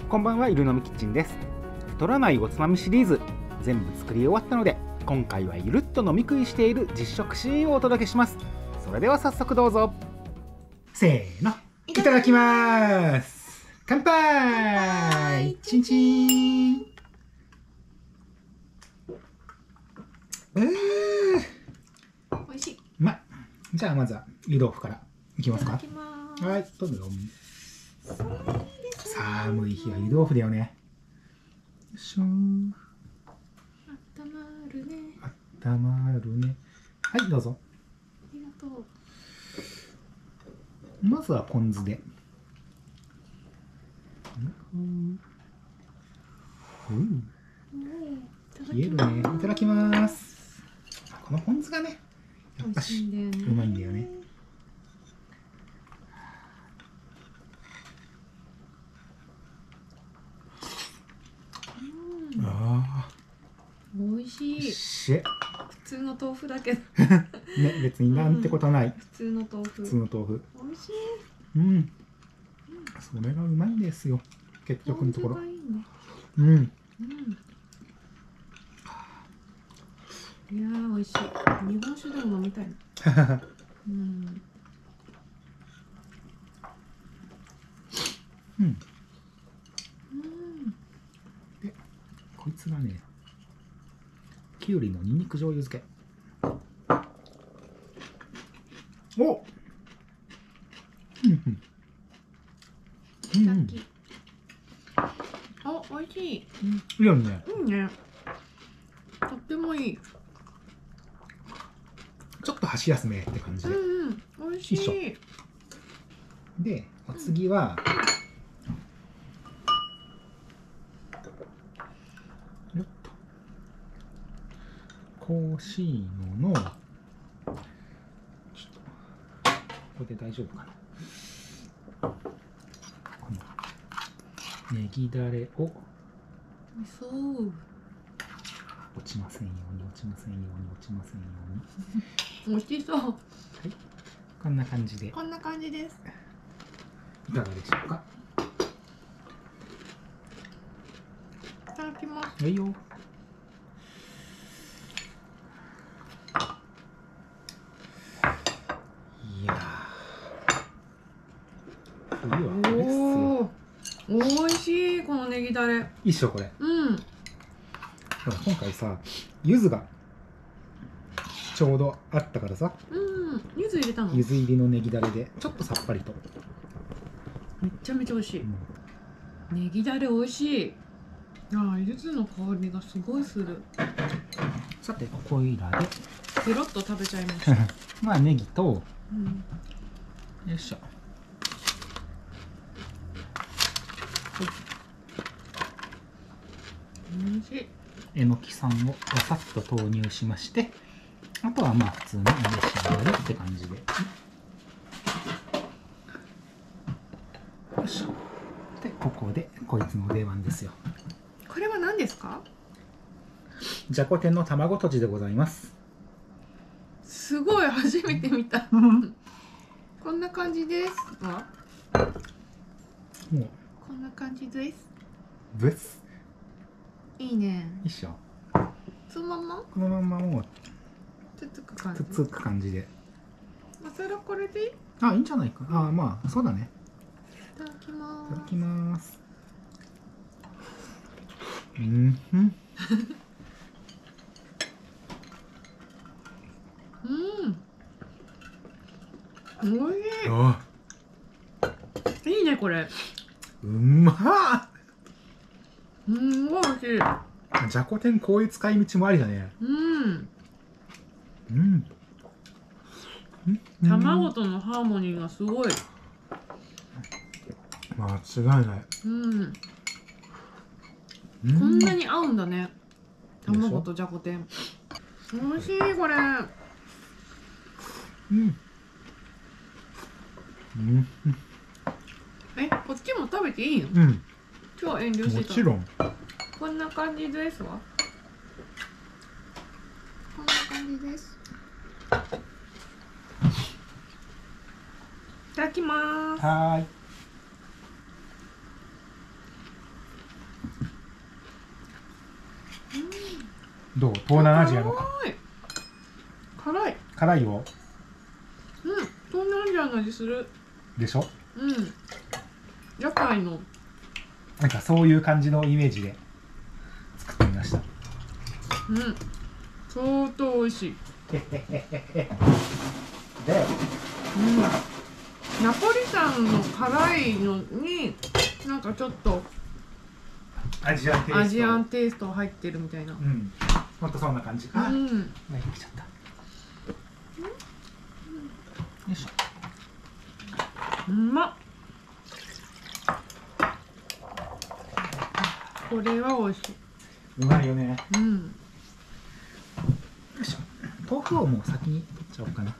こんばんは、ゆるのみキッチンです。太らないおつまみシリーズ全部作り終わったので、今回はゆるっと飲み食いしている実食シーンをお届けします。それでは早速どうぞ。せーの、いただきます。乾杯。チンチン。 美味しい。 じゃあまずは湯豆腐からいきますか。 いただきます。 はい、どうぞ。寒い日は湯豆腐だよね。よいしょ。 あったまるね。 あったまるね。はい、どうぞ。 ありがとう。 まずはポン酢で。冷えるね。いただきます。このポン酢がね、やっぱしうまいんだよね。ああ、 美味しい。 普通の豆腐だけどね、別になんてことない。 普通の豆腐。 普通の豆腐。 美味しい。 それがうまいんですよ。結局のところ。 ポン酢がいいね。いやー、美味しい。日本酒でも飲みたいな。 で、こいつがね、きゅうりのにんにく醤油漬け。お。 あ、美味しい。 いいよね。 いいね。とってもいい。 ちょっと箸休めって感じで。 美味しい。 で、お次は、よっと。コーシーノの、ちょっと、ここで大丈夫かな。このネギだれを、 そう。 落ちませんように、落ちませんように、落ちませんように。 美味しそう。 はい。こんな感じで。 こんな感じです。 いかがでしょうか。 いただきます。 はいよ。いやー。冬はこれっすよ。 美味しい、このネギだれ。 いいっしょ、これ。ほら今回さ、柚子がちょうどあったからさ、 柚子入れたの？ 柚子入りのネギだれでちょっとさっぱりと。 めちゃめちゃ美味しい。ネギだれ美味しい。柚子の香りがすごいする。 さて、ここいらでペロッと食べちゃいました。 まあネギと、よいしょ。 美味しい。 えのきさんをさっと投入しまして、あとはまあ普通にお召し上がりって感じで。よいしょ。で、ここでこいつの出番ですよ。 これは何ですか？ じゃこ天の卵とじでございます。 すごい、初めて見た。こんな感じです。 もうこんな感じです。 ブス。 いいね。 いいっしょ。 そのままこのまんまもうつつく感じ。 つく感じで。 マサラこれでいい？ あ、いいんじゃないか。まあそうだね。 いただきまいただす。 きます。 おいしい。いいね、これ。 うまっ。 すんごい美味しい。 じゃこ天こういう使い道もありだね。 卵とのハーモニーがすごい。 間違いない。 こんなに合うんだね。卵とじゃこ天。美味しい、これ。こっちも食べていいの？今日遠慮してた。 もちろん。 こんな感じですわ。こんな感じです。いただきます。 はーい。 どう？東南アジアの辛い。 辛いよ。 東南アジアの味する。 でしょ。 屋台のなんかそういう感じのイメージで作ってみました。 相当美味しい。 で、 ナポリタンの辛いのになんかちょっとアジアンテイスト入ってるみたいな。 ほんとそんな感じ。できちゃった。よいしょ。 うまっ。これは美味しい。 うまいよね。よいしょ。豆腐をもう先に取っちゃおうかな。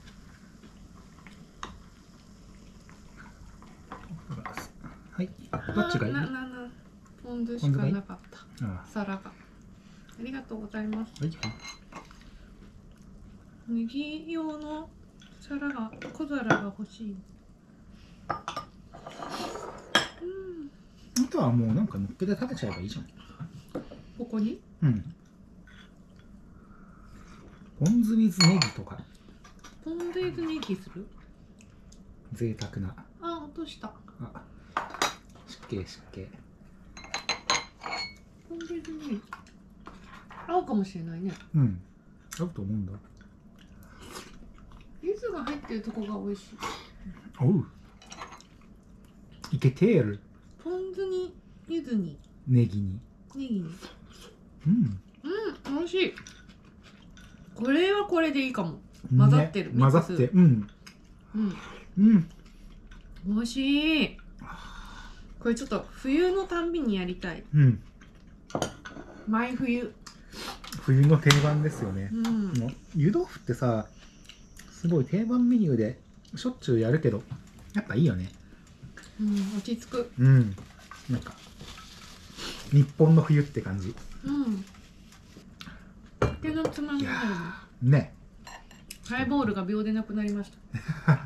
はい。どっちがいい？ ポン酢しかなかった。皿が。ありがとうございます。ネギ用の小皿が欲しい。 あとはもうなんか乗っけて食べちゃえばいいじゃん。 ここに？ ポン酢水ネギとか。 ポン酢水ネギする？ 贅沢な。 落とした。 失敬。 ポン酢水ネギ合うかもしれないね。 合うと思うんだ。 柚子が入ってるとこが美味しい。 おう。いけてる。 ポン酢に柚子にネギに。 美味しい。これはこれでいいかも。混ざってる。 混ざって。 美味しい。これちょっと冬のたんびにやりたい。毎冬。 冬の定番ですよね。湯豆腐ってさ、すごい定番メニューでしょっちゅうやるけど、やっぱいいよね。 落ち着く。 なんか日本の冬って感じ。 酒のつまみになるね。 ハイボールが秒でなくなりました。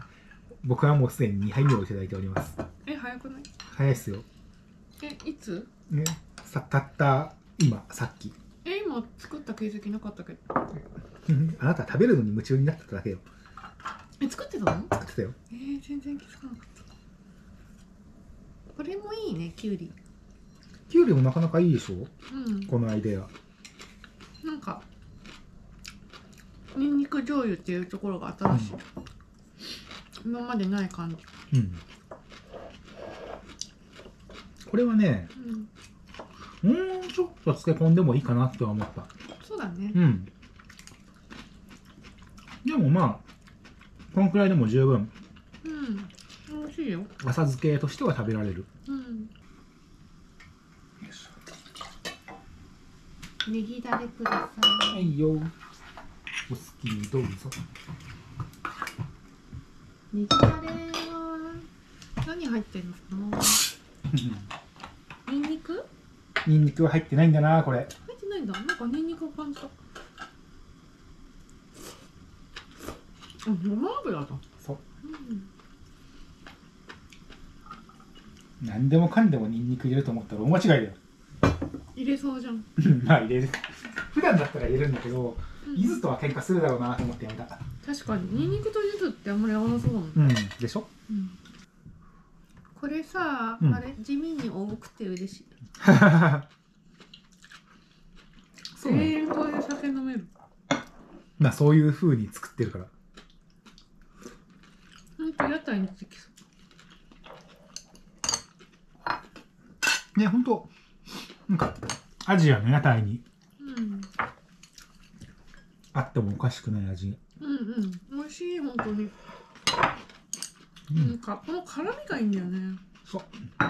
僕はもうすでに2杯目をいただいております。 早くない？ 早いっすよ。 いつ？ たった今、さっき。 今作った形跡なかったけど。 あなた食べるのに夢中になってただけよ。 作ってたの？ 作ってたよ。 全然気づかなかった。これもいいね、きゅうり。 きゅうりもなかなかいいでしょ。このアイデア。 なんかニンニク醤油っていうところが新しい。今までない感じ。 これはね、ちょっと漬け込んでもいいかなって思った。 そうだね。 でもまあこのくらいでも十分。 美味しいよ。 浅漬けとしては食べられる。 ネギだれください。 はいよ。お好きにどうぞ。 ネギだれは何入ってるのかな。ニンニク？ ニンニクは入ってないんだな、これ。 入ってないんだ。なんかニンニクを感じた。ごま油だ。 そう。何でもかんでもニンニク入れると思ったら大間違いだよ。 入れそうじゃん。 まあ入れる。普段だったら入れるんだけど、柚子とは喧嘩するだろうなと思ってやめた。 確かにニンニクと柚子ってあんまり合わなそうだもん。 でしょ。 これさ、あれ地味に多くて嬉しい。永遠これで酒飲める。 まあそういう風に作ってるから。 屋台にできそう。 ね、ほんとなんかアジアの屋台にあってもおかしくない味。 美味しい本当に。なんかこの辛みがいいんだよね。 そう。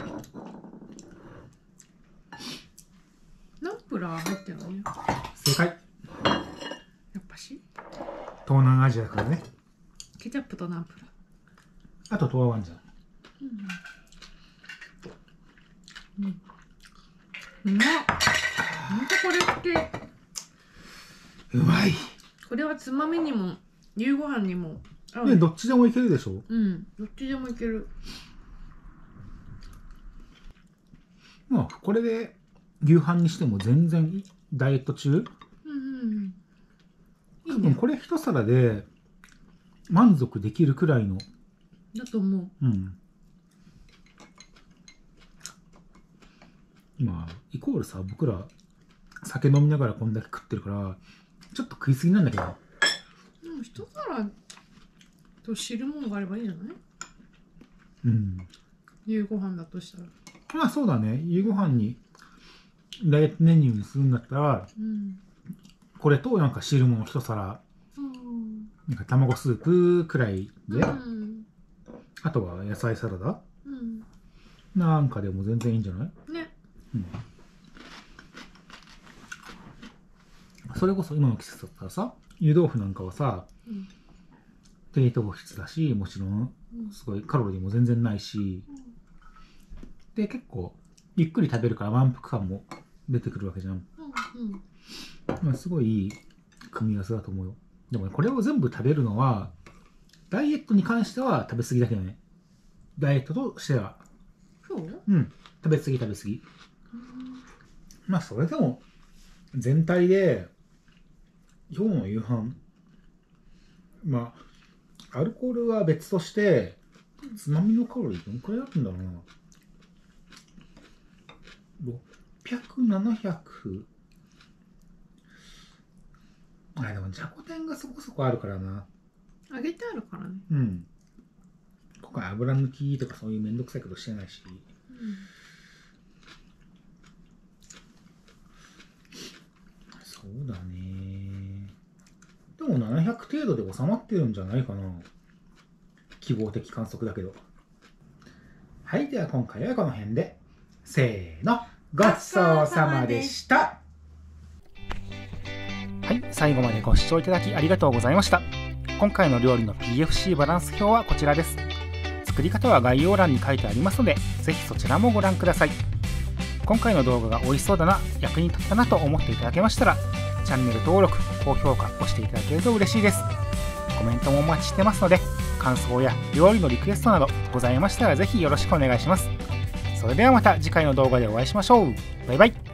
ナンプラー入ってるのね。 正解。 やっぱし。 東南アジアからね。 ケチャップとナンプラー。 あとトワワンジャン。 うまっ。ほんとこれってうまい。 これはつまみにも夕ご飯にも合う。 ね、どっちでもいけるでしょ。 どっちでもいける。 まあこれで夕飯にしても全然ダイエット中多分これ一皿で満足できるくらいの。 だと思う。 うん。まあイコールさ、僕ら酒飲みながらこんだけ食ってるからちょっと食いすぎなんだけど。 でも一皿と汁物があればいいんじゃない？ うん。 夕ご飯だとしたら。 まあそうだね。夕ご飯にダイエットメニューにするんだったら、 うん、 これとなんか汁物一皿、 うん、 なんか卵スープくらいで、 うん、 あとは野菜サラダ、 うん、 なんかでも全然いいんじゃない？ ね。 うん。それこそ今の季節だったらさ、湯豆腐なんかはさ、 うん、 低糖質だし、もちろんすごいカロリーも全然ないし、で結構ゆっくり食べるから満腹感も出てくるわけじゃん。まあ、すごいいい組み合わせだと思うよ。でもね、これを全部食べるのはダイエットに関しては食べ過ぎだけどね。ダイエットとしては。 そう？ うん。食べ過ぎ食べ過ぎ。まあそれでも全体で今日の夕飯、まあアルコールは別としてつまみのカロリーどんくらいあるんだろうな。600、700。あ、でもじゃこ天がそこそこあるからな。 揚げてあるからね。 うん。今回油抜きとかそういうめんどくさいことしてないし。そうだね。でも700程度で収まってるんじゃないかな。記号的観測だけど。はい、では今回はこの辺で。せーの。ごちそうさまでした。はい、最後までご視聴いただきありがとうございました。今回の料理の PFC バランス表はこちらです。作り方は概要欄に書いてありますので、ぜひそちらもご覧ください。今回の動画が美味しそうだな、役に立ったなと思っていただけましたら、チャンネル登録、高評価をしていただけると嬉しいです。コメントもお待ちしてますので、感想や料理のリクエストなどございましたらぜひよろしくお願いします。それではまた次回の動画でお会いしましょう。バイバイ。